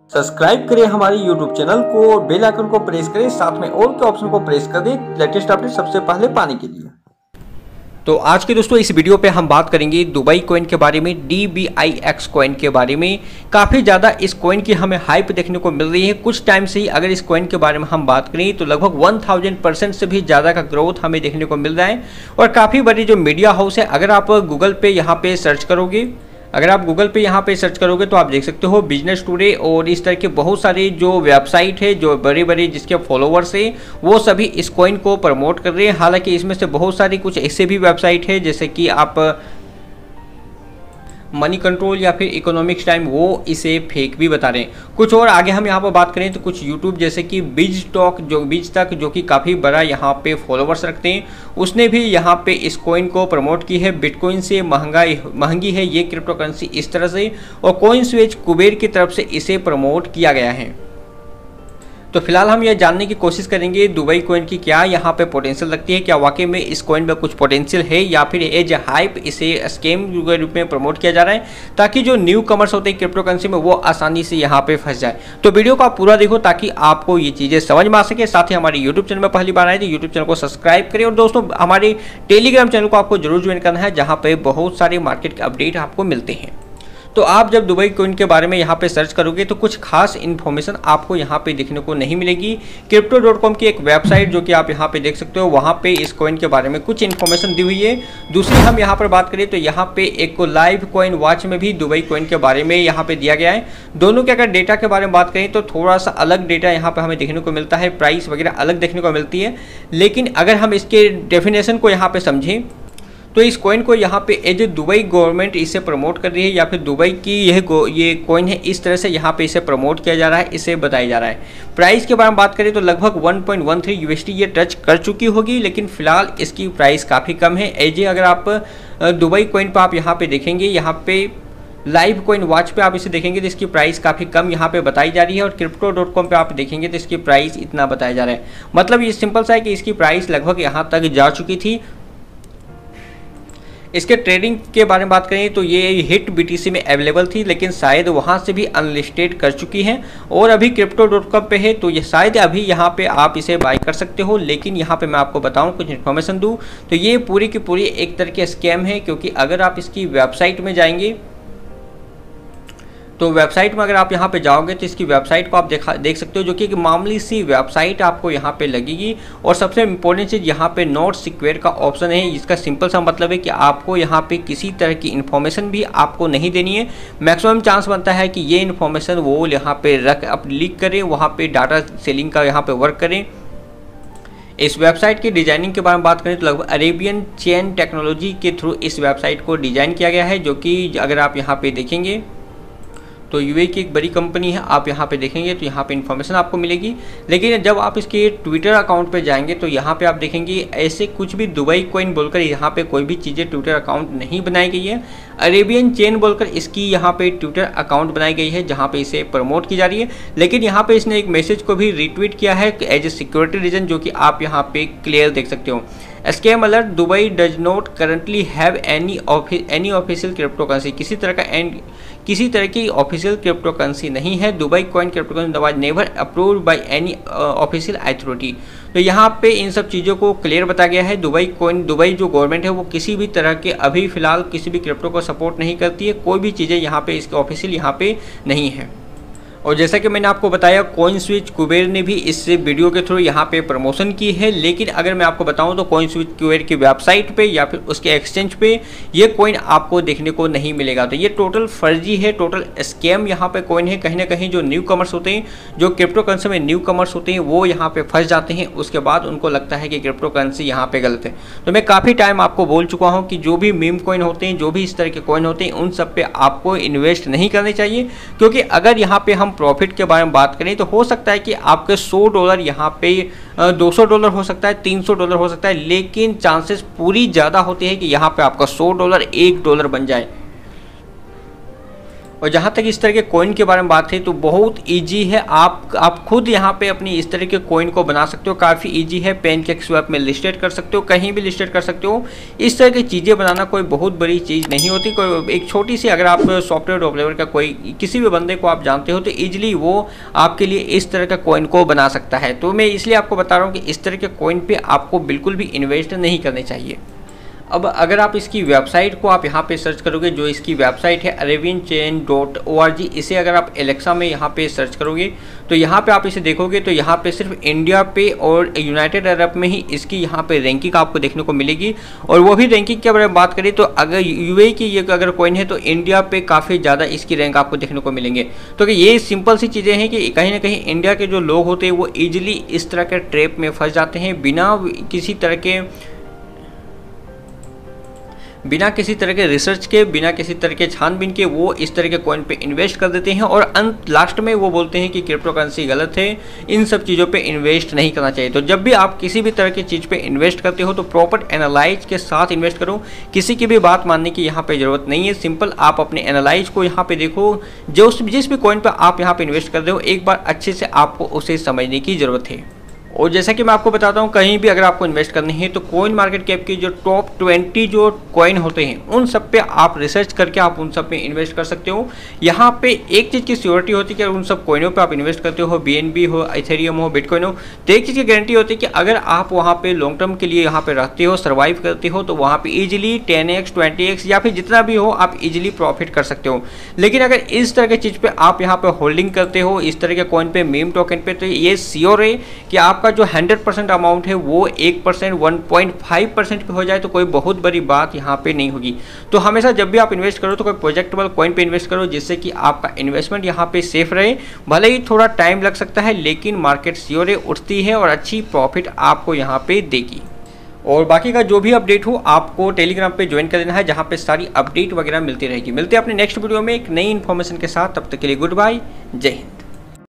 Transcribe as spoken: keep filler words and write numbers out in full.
Subscribe करें हमारे YouTube channel को, बेल आइकन को प्रेस करें, साथ में ऑल के ऑप्शन को प्रेस कर दें लेटेस्ट अपडेट सबसे पहले पाने के लिए। तो आज के दोस्तों इस वीडियो पे हम बात करेंगे दुबई कॉइन के बारे में, D B I X coin के बारे में। काफ़ी ज़्यादा इस कॉइन की हमें हाइप देखने को मिल रही है। कुछ टाइम से ही अगर इस कॉइन के बारे में हम बात करें तो लगभग वन थाउजेंड परसेंट से भी ज़्यादा का ग्रोथ हमें देखने को मिल रहा है। और काफ़ी बड़ी जो मीडिया हाउस है, अगर आप गूगल पे यहाँ पे सर्च करोगे अगर आप गूगल पे यहाँ पे सर्च करोगे तो आप देख सकते हो बिजनेस टुडे और इस तरह के बहुत सारे जो वेबसाइट है, जो बड़े बड़े जिसके फॉलोवर्स है, वो सभी इस कॉइन को प्रमोट कर रहे हैं। हालांकि इसमें से बहुत सारी कुछ ऐसे भी वेबसाइट है जैसे कि आप मनी कंट्रोल या फिर इकोनॉमिक्स टाइम, वो इसे फेक भी बता रहे हैं। कुछ और आगे हम यहाँ पर बात करें तो कुछ यूट्यूब जैसे कि बीज टॉक जो बीज तक जो कि काफ़ी बड़ा यहाँ पे फॉलोवर्स रखते हैं, उसने भी यहाँ पे इस कॉइन को प्रमोट की है। बिटकॉइन से महंगा महंगी है ये क्रिप्टो करेंसी इस तरह से, और कॉइन स्विच कुबेर की तरफ से इसे प्रमोट किया गया है। तो फिलहाल हम यह जानने की कोशिश करेंगे दुबई कॉइन की क्या यहाँ पे पोटेंशियल लगती है, क्या वाकई में इस कॉइन में कुछ पोटेंशियल है या फिर एज हाइप इसे स्कैम के रूप में प्रमोट किया जा रहा है, ताकि जो न्यू कमर्स होते हैं क्रिप्टो करेंसी में वो आसानी से यहाँ पे फंस जाए। तो वीडियो को आप पूरा देखो ताकि आपको ये चीज़ें समझ में आ सके। साथ ही हमारे यूट्यूब चैनल में पहली बार आए तो यूट्यूब चैनल को सब्सक्राइब करें, और दोस्तों हमारे टेलीग्राम चैनल को आपको जरूर ज्वाइन करना है, जहाँ पे बहुत सारे मार्केट के अपडेट आपको मिलते हैं। तो आप जब दुबई कॉइन के बारे में यहाँ पे सर्च करोगे तो कुछ खास इन्फॉर्मेशन आपको यहाँ पे देखने को नहीं मिलेगी। क्रिप्टो डॉट कॉम की एक वेबसाइट जो कि आप यहाँ पे देख सकते हो, वहाँ पे इस कॉइन के बारे में कुछ इन्फॉर्मेशन दी हुई है। दूसरी हम यहाँ पर बात करें तो यहाँ पे एक को लाइव कॉइन वॉच में भी दुबई कॉइन के बारे में यहाँ पे दिया गया है। दोनों के अगर डेटा के बारे में बात करें तो थोड़ा सा अलग डेटा यहाँ पर हमें देखने को मिलता है, प्राइस वगैरह अलग देखने को मिलती है। लेकिन अगर हम इसके डेफिनेशन को यहाँ पे समझें तो इस कॉइन को यहाँ पे एज दुबई गवर्नमेंट इसे प्रमोट कर रही है, या फिर दुबई की यह ये कॉइन है, इस तरह से यहाँ पे इसे प्रमोट किया जा रहा है, इसे बताया जा रहा है। प्राइस के बारे में बात करें तो लगभग one point one three USD ये टच कर चुकी होगी, लेकिन फिलहाल इसकी प्राइस काफ़ी कम है। एज अगर आप दुबई कॉइन पर आप यहाँ पे देखेंगे, यहाँ पे लाइव कॉइन वॉच पे आप इसे देखेंगे तो इसकी प्राइस काफ़ी कम यहाँ पे बताई जा रही है, और क्रिप्टो डॉट कॉम पर आप देखेंगे तो इसकी प्राइस इतना बताया जा रहा है। मतलब ये सिंपल सा है कि इसकी प्राइस लगभग यहाँ तक जा चुकी थी। इसके ट्रेडिंग के बारे में बात करें तो ये हिट बीटीसी में अवेलेबल थी, लेकिन शायद वहाँ से भी अनलिस्टेड कर चुकी हैं और अभी क्रिप्टो डॉट कॉम पे है, तो ये शायद अभी यहाँ पे आप इसे बाय कर सकते हो। लेकिन यहाँ पे मैं आपको बताऊँ, कुछ इन्फॉर्मेशन दूँ तो ये पूरी की पूरी एक तरह की स्कैम है, क्योंकि अगर आप इसकी वेबसाइट में जाएंगे तो वेबसाइट में अगर आप यहाँ पे जाओगे तो इसकी वेबसाइट को आप देखा देख सकते हो, जो कि एक मामूली सी वेबसाइट आपको यहाँ पे लगेगी। और सबसे इम्पोर्टेंट चीज़ यहाँ पे नॉट सिक्योर का ऑप्शन है। इसका सिंपल सा मतलब है कि आपको यहाँ पे किसी तरह की इन्फॉर्मेशन भी आपको नहीं देनी है। मैक्सिमम चांस बनता है कि ये इन्फॉर्मेशन वो यहाँ पे रख अप लीक करें, वहाँ पे डाटा सेलिंग का यहाँ पे वर्क करें। इस वेबसाइट की डिजाइनिंग के बारे में बात करें तो लगभग अरेबियन चेन टेक्नोलॉजी के थ्रू इस वेबसाइट को डिजाइन किया गया है, जो कि अगर आप यहाँ पे देखेंगे तो यूएई की एक बड़ी कंपनी है। आप यहाँ पे देखेंगे तो यहाँ पे इन्फॉर्मेशन आपको मिलेगी। लेकिन जब आप इसके ट्विटर अकाउंट पे जाएंगे तो यहाँ पे आप देखेंगे ऐसे कुछ भी दुबई कॉइन बोलकर यहाँ पे कोई भी चीज़ें ट्विटर अकाउंट नहीं बनाई गई है। अरेबियन चेन बोलकर इसकी यहाँ पे ट्विटर अकाउंट बनाई गई है, जहाँ पे इसे प्रमोट की जा रही है। लेकिन यहाँ पे इसने एक मैसेज को भी रिट्वीट किया है एज ए सिक्योरिटी रीजन, जो कि आप यहाँ पे क्लियर देख सकते हो। Scam alert, Dubai does not currently have any any official crypto currency. किसी तरह का एंड किसी तरह की ऑफिशियल क्रिप्टो करेंसी नहीं है। Dubai coin crypto currency was never approved by any official authority. तो यहाँ पे इन सब चीज़ों को क्लियर बताया गया है। दुबई कॉइन दुबई जो गवर्नमेंट है वो किसी भी तरह के अभी फिलहाल किसी भी क्रिप्टो को सपोर्ट नहीं करती है। कोई भी चीज़ें यहाँ पे इसके ऑफिशियल यहाँ पे नहीं है। और जैसा कि मैंने आपको बताया, कॉइन स्विच कुबेर ने भी इस वीडियो के थ्रू यहाँ पे प्रमोशन की है। लेकिन अगर मैं आपको बताऊं तो कॉइन स्विच कुबेर की वेबसाइट पे या फिर उसके एक्सचेंज पे ये कॉइन आपको देखने को नहीं मिलेगा। तो ये टोटल फर्जी है, टोटल स्कैम यहाँ पे कॉइन है। कहीं ना कहीं जो न्यू कमर्स होते हैं, जो क्रिप्टो करेंसी में न्यू कमर्स होते हैं, वो यहाँ पे फंस जाते हैं। उसके बाद उनको लगता है कि क्रिप्टो करेंसी यहाँ पे गलत है। तो मैं काफ़ी टाइम आपको बोल चुका हूँ कि जो भी मीम कॉइन होते हैं, जो भी इस तरह के कॉइन होते हैं, उन सब पे आपको इन्वेस्ट नहीं करनी चाहिए। क्योंकि अगर यहाँ पे हम प्रॉफिट के बारे में बात करें तो हो सकता है कि आपके सौ डॉलर यहाँ पे दो सौ डॉलर हो सकता है, तीन सौ डॉलर हो सकता है, लेकिन चांसेस पूरी ज़्यादा होते हैं कि यहाँ पे आपका सौ डॉलर एक डॉलर बन जाए। और जहाँ तक इस तरह के कॉइन के बारे में बात है तो बहुत इजी है, आप आप खुद यहाँ पे अपनी इस तरह के कॉइन को बना सकते हो। काफ़ी इजी है, पैनकेकस्वैप में लिस्टेड कर सकते हो, कहीं भी लिस्टेड कर सकते हो। इस तरह की चीज़ें बनाना कोई बहुत बड़ी चीज़ नहीं होती। कोई एक छोटी सी, अगर आप सॉफ्टवेयर डेवलपर का कोई किसी भी बंदे को आप जानते हो तो ईजिली वो आपके लिए इस तरह का कॉइन को बना सकता है। तो मैं इसलिए आपको बता रहा हूँ कि इस तरह के कॉइन पर आपको बिल्कुल भी इन्वेस्ट नहीं करने चाहिए। अब अगर आप इसकी वेबसाइट को आप यहाँ पे सर्च करोगे, जो इसकी वेबसाइट है Arabian chain dot O R G, इसे अगर आप एलेक्सा में यहाँ पे सर्च करोगे तो यहाँ पे आप इसे देखोगे तो यहाँ पे सिर्फ इंडिया पे और यूनाइटेड अरब में ही इसकी यहाँ पे रैंकिंग आपको देखने को मिलेगी। और वो भी रैंकिंग के बारे में बात करें तो अगर यूएई की ये अगर कॉइन है तो इंडिया पे काफ़ी ज़्यादा इसकी रैंक आपको देखने को मिलेंगे। तो कि ये सिंपल सी चीज़ें हैं कि कहीं ना कहीं इंडिया के जो लोग होते हैं वो ईजिली इस तरह के ट्रैप में फंस जाते हैं, बिना किसी तरह के बिना किसी तरह के रिसर्च के, बिना किसी तरह के छानबीन के वो इस तरह के कॉइन पे इन्वेस्ट कर देते हैं और अंत लास्ट में वो बोलते हैं कि क्रिप्टो करेंसी गलत है, इन सब चीज़ों पे इन्वेस्ट नहीं करना चाहिए। तो जब भी आप किसी भी तरह की चीज़ पे इन्वेस्ट करते हो तो प्रॉपर एनालाइज के साथ इन्वेस्ट करो, किसी की भी बात मानने की यहाँ पे ज़रूरत नहीं है। सिंपल आप अपने एनालाइज को यहाँ पे देखो, जो जिस भी कॉइन पर आप यहाँ पे इन्वेस्ट कर रहे हो एक बार अच्छे से आपको उसे समझने की ज़रूरत है। और जैसा कि मैं आपको बताता हूँ, कहीं भी अगर आपको इन्वेस्ट करनी है तो कॉइन मार्केट कैप की जो टॉप ट्वेंटी जो कॉइन होते हैं उन सब पे आप रिसर्च करके आप उन सब पे इन्वेस्ट कर सकते हो। यहाँ पे एक चीज़ की सिक्योरिटी होती है कि उन सब कॉइनों पे आप इन्वेस्ट करते हो, बीएनबी हो, इथेरियम हो, बिटकॉइन हो, तो एक चीज़ की गारंटी होती है कि अगर आप वहाँ पे लॉन्ग टर्म के लिए यहाँ पे रहते हो, सर्वाइव करते हो, तो वहाँ पे easily ten X twenty X या फिर जितना भी हो आप इजिली प्रॉफिट कर सकते हो। लेकिन अगर इस तरह की चीज़ पे आप यहाँ पे होल्डिंग करते हो, इस तरह के कॉइन पे, मीम टोकन पे, तो ये श्योर है कि आपका जो हंड्रेड परसेंट अमाउंट है वो एक percent one point five percent पे हो जाए तो कोई बहुत बड़ी बात यहाँ पे नहीं होगी। तो हमेशा जब भी आप इन्वेस्ट करो तो कोई प्रोजेक्टेबल कॉइन पे इन्वेस्ट करो, जिससे कि आपका इन्वेस्टमेंट यहाँ पे सेफ रहे। भले ही थोड़ा टाइम लग सकता है लेकिन मार्केट श्योर उठती है और अच्छी प्रॉफिट आपको यहाँ पे देगी। और बाकी का जो भी अपडेट हो आपको टेलीग्राम पे ज्वाइन कर देना है, जहाँ पे सारी अपडेट वगैरह मिलती रहेगी। मिलते हैं अपने नेक्स्ट वीडियो में एक नई इन्फॉर्मेशन के साथ, तब तक के लिए गुड बाय, जय हिंद।